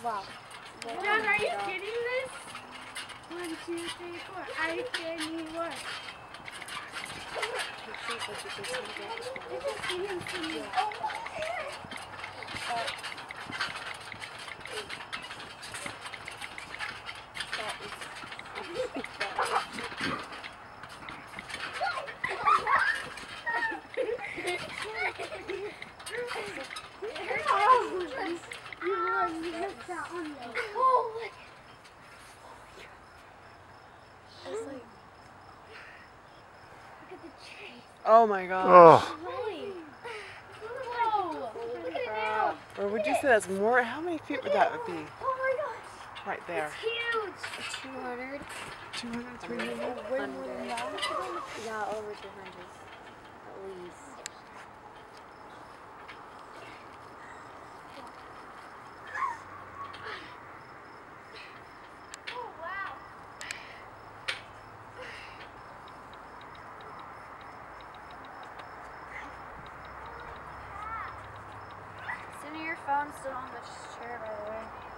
Wow. John, are you kidding this? 1, 2, 3, 4. I can't even work. It's a singing to me. Oh my gosh. Oh. Look at it now. Or would you say that's more? How many feet would that be? Oh my gosh. Right there. Huge. 200. 200, 300? Yeah, over 200 at least. Oh wow. Send your phone still on the chair, by the way.